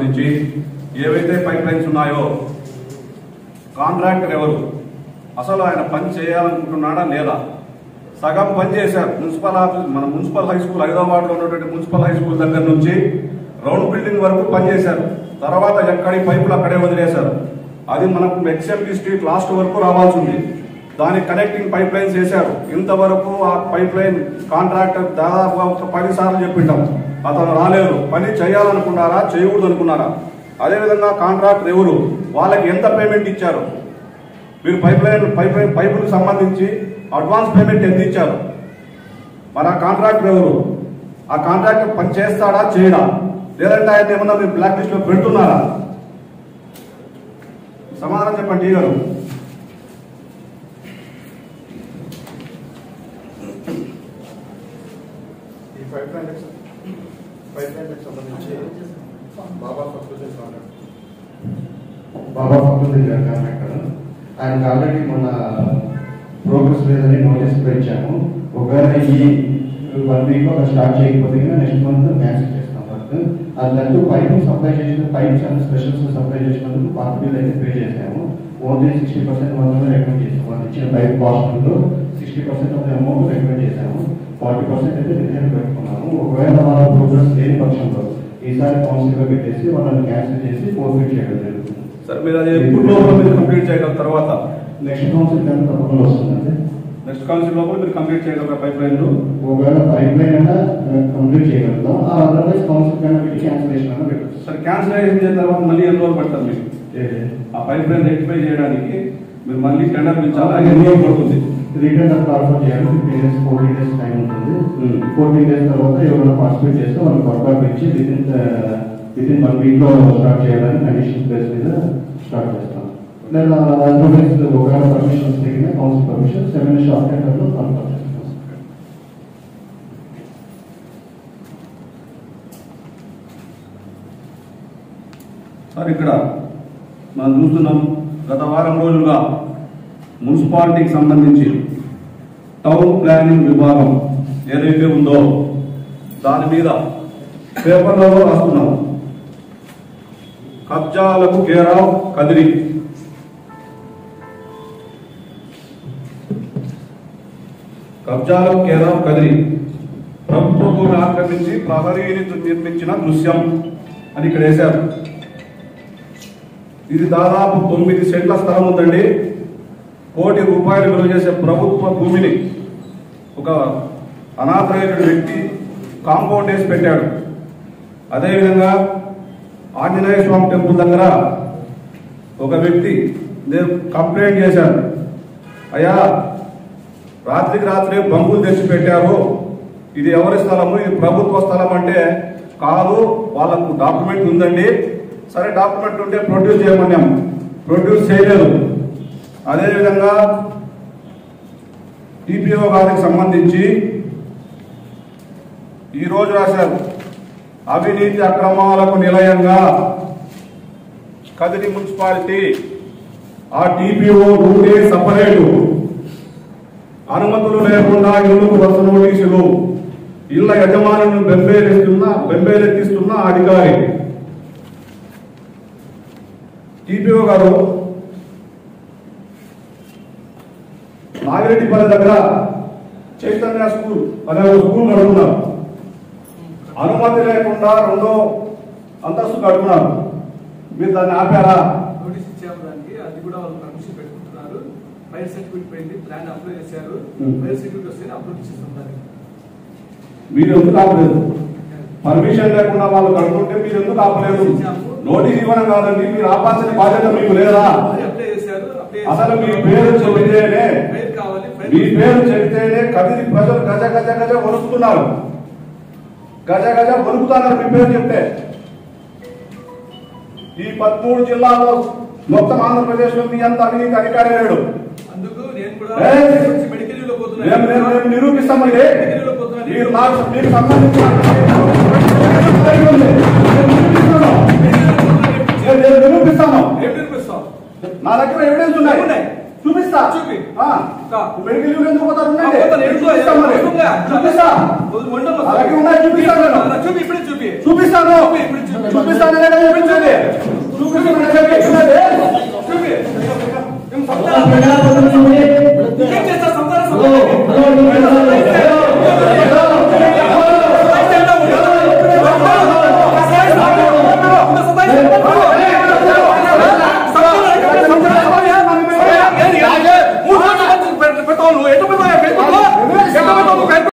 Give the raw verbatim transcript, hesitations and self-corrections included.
సంబంధించి ఏవైతే pipe lines ఉన్నాయో కాంట్రాక్టర్ ఎవరు, అసలు ఆయన పని చేయాలనుకుంటున్నాడా లేదా, సగం పని చేశారు. మున్సిపల్ ఆఫీస్ మన మున్సిపల్ హై స్కూల్ హైదరాబాద్ లో ఉన్నటువంటి మున్సిపల్ హై స్కూల్ దగ్గర నుంచి రౌండ్ బిల్డింగ్ వరకు పనిచేశారు. తర్వాత ఎక్కడి పైపులు అక్కడే వదిలేశారు. అది మనకు ఎక్స్ఎంపీ స్ట్రీట్ లాస్ట్ వరకు రావాల్సి ఉంది. దానికి కనెక్టింగ్ పైప్ లైన్స్ వేశారు. ఇంతవరకు ఆ పైప్ లైన్ కాంట్రాక్టర్ దాదాపుగా ఒక పది సార్లు చెప్పింటాం, అతను రాలేదు. పని చేయాలనుకున్నారా, చేయకూడదు అనుకున్నారా? అదేవిధంగా కాంట్రాక్టర్ ఎవరు, వాళ్ళకి ఎంత పేమెంట్ ఇచ్చారు, మీరు పైప్ లైన్ పైప్ లైన్ పైపులకు సంబంధించి అడ్వాన్స్ పేమెంట్ ఎంత ఇచ్చారు, మరి ఆ కాంట్రాక్టర్ ఎవరు, ఆ కాంట్రాక్టర్ పని చేస్తాడా చేయడా, లేదంటే ఆయన ఏమన్నా మీరు బ్లాక్ లిస్ట్ లో పెడుతున్నారా? సమాధానం చెప్పండి గారు. ఈ పైప్ లైన్ పైప్ లైన్ సంబంధించి బాబా ఫక్రుద్దీన్ కాంట్రాక్టర్ బాబా ఫక్రుద్దీన్ గారు కాంట్రాక్టర్ ఆయనకు ఆల్రెడీ మొన్న ప్రోగ్రెస్ లేదని నోటీస్ ఇచ్చాము. ఒకవేళ ఈ వన్ వీక్ లో స్టార్ట్ చేయకపోతే నెక్స్ట్ మంత్ క్యాన్సిల్ చేస్తాం వర్క్. అదంటూ పైప్ సప్లై చేసిన పైప్స్ అండ్ స్పెషల్స్ సప్లై చేసినందుకు పాత బిల్ అయితే పే చేసాము. ఓన్లీ సిక్స్టీ పర్సెంట్ మాత్రమే రికమెండ్ చేసాము. వాళ్ళు ఇచ్చిన పైప్ కాస్ట్ లో sixty percent of amount recommend చేసాము. ఫార్టీ పర్సెంట్ అయితే రిజర్వ్ పెట్టుకున్నాము. ఒకవేళ వాళ్ళ ప్రోగ్రెస్ లేని పక్షంలో ఈసారి కౌన్సిల్ లో పెట్టేసి వాళ్ళని క్యాన్సిల్ చేసి ఫోర్ఫిట్ చేయడం జరుగుతుంది. సార్ మీరు అది ఎప్పుడు లోపల మీరు కంప్లీట్ చేయగల తర్వాత నెక్స్ట్ కౌన్సిల్ కానీ తప్పకుండా వస్తుందండి. నెక్స్ట్ కౌన్సిల్ లోపల మీరు కంప్లీట్ చేయగలరా పైప్ లైన్? ఒకవేళ పైప్ లైన్ అయినా కంప్లీట్ చేయగలుగుతాం. అదర్వైజ్ కౌన్సిల్ కన్నా పెట్టి క్యాన్సిలేషన్ అయినా పెట్టచ్చు. సార్ క్యాన్సిలేషన్ చేసిన తర్వాత మళ్ళీ ఎన్ని రోజులు పడుతుంది మీకు ఆ పైప్ లైన్ రెక్టిఫై చేయడానికి? మీరు మళ్ళీ టెండర్ పిలిచాలా, ఎన్ని రోజులు పడుతుంది? త్రీ టెండర్ కాల్ఫర్ చేయాలి. Fifteen days fourteen days time ఉంటుంది. ఫోర్టీన్ డేస్ తర్వాత ఎవరైనా పార్టిసిపేట్ చేస్తే వాళ్ళకి వర్క్ ఇచ్చి వితిన్ వితిన్ వన్ వీక్ లో స్టార్ట్ చేయాలని కండిషన్ బేస్ మీద స్టార్ట్ చేస్తాం. లేదా ఒకవేళ పర్మిషన్స్ తగిన council permission seven short tender లో కన్ఫర్మ్ చేస్తాం. సార్ ఇక్కడ మనం చూస్తున్నాం గత వారం రోజులుగా మున్సిపాలిటీకి సంబంధించి టౌన్ ప్లానింగ్ విభాగం ఏదైతే ఉందో దాని మీద పేపర్లలో రాస్తున్నాం. కబ్జాలకు కేరావ్ కదిరి, కబ్జాలకు కేరావ్ కదిరి ప్రభుత్వ భూమిని ఆక్రమించి ప్రహరీని నిర్మించిన దృశ్యం అని ఇక్కడ వేశారు. ఇది దాదాపు తొమ్మిది సెంట్ల స్థలం ఉందండి. కోటి రూపాయలు విలువ చేసే ప్రభుత్వ భూమిని ఒక అనాథరైన వ్యక్తి కాంపౌండ్ వేసి పెట్టాడు. అదేవిధంగా ఆంజనేయ స్వామి టెంపుల్ దగ్గర ఒక వ్యక్తి నేను కంప్లైంట్ చేశాను, అయ్యా రాత్రికి రాత్రి బంకులు తెచ్చి పెట్టారు, ఇది ఎవరి స్థలము, ఇది ప్రభుత్వ స్థలం అంటే, కాదు వాళ్ళకు డాక్యుమెంట్ ఉందండి. సరే డాక్యుమెంట్ ఉంటే ప్రొడ్యూస్ చేయమన్నాము, ప్రొడ్యూస్ చేయలేదు. అదేవిధంగా టీపీఓ గారికి సంబంధించి ఈరోజు రాశారు, అవినీతి అక్రమాలకు నిలయంగా కదిరి మున్సిపాలిటీ, ఆ టీపీఓ రూటే సపరేటు, అనుమతులు లేకుండా ఇళ్లకు వరుస నోటీసులు, ఇళ్ల యజమానులను బెంబేలెత్తున్న బెంబేలెత్తిస్తున్న అధికారి. టీపీఓ గారు నాగిరెడ్డిపల్లి దగ్గర చైతన్య స్కూల్ అనే స్కూల్ కడుతున్నారు. అనుమతి లేకుండా రెండో అంతస్తు కడుతున్నారు. మీరు దాన్ని ఆపారా? నోటీస్ ఇచ్చాము దానికి, అది కూడా వాళ్ళు పర్మిషన్ పెట్టుకుంటున్నారు. ఫైర్ సర్టిఫికేట్ పోయింది, ప్లాన్ అప్లై చేశారు. ఫైర్ సర్టిఫికేట్ వస్తే అప్లోడ్ చేస్తాం దానికి. మీరు ఎందుకు ఆపలేదు? పర్మిషన్ లేకుండా వాళ్ళు కడుతుంటే మీరు ఎందుకు ఆపలేదు? నోటీస్ ఇవ్వడం కాదండి, మీరు ఆపాల్సిన బాధ్యత మీకు లేదా? అసలు మీ పేరు చెబితేనే మీ పేరు చెబితేనే కదిరి ప్రజలు గజ గజ గజ వణుకుతున్నారు, గజ గజ వణుకుతున్నారు మీ పేరు చెప్తే. ఈ పదమూడు జిల్లాలో మొత్తం ఆంధ్రప్రదేశ్ లో మీ అంత అవినీతి అధికారి లేడు. మేము నిరూపిస్తామండి. మీరు నాకు మీకు సంబంధించిన నిరూపిస్తాను. నా దగ్గర ఎవిడెన్స్ ఉన్నాయి, చూపిస్తా. మెడికల్ లీవ్ ఎందుకు పోతారు? చూపిస్తాను, చూపిస్తాను, చూపిస్తాను.